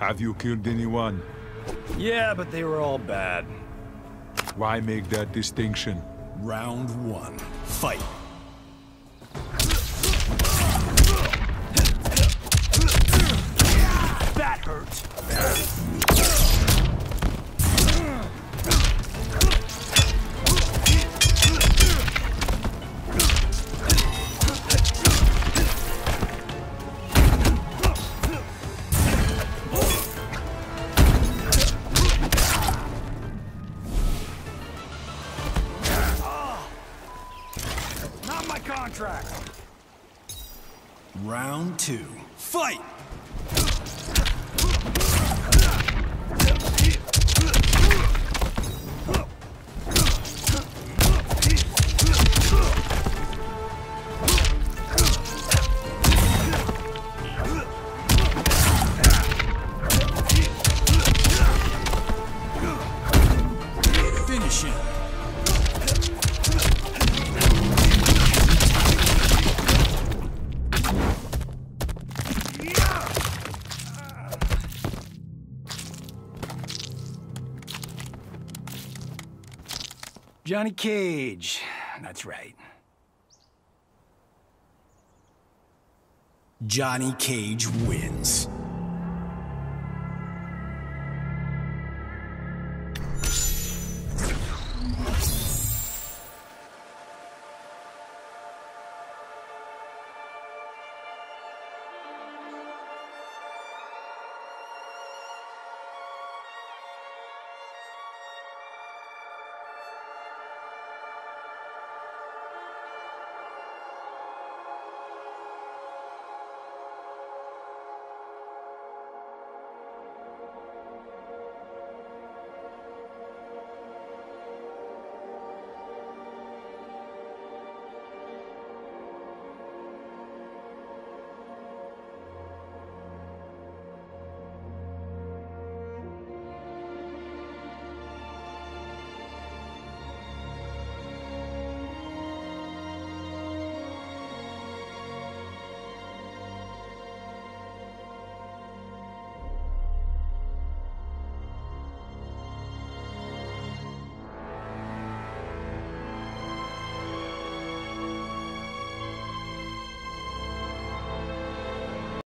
Have you killed anyone? Yeah, but they were all bad. Why make that distinction? Round one. Fight. That hurts. Not my contract. Round two. Fight! Finish him. Johnny Cage. That's right. Johnny Cage wins.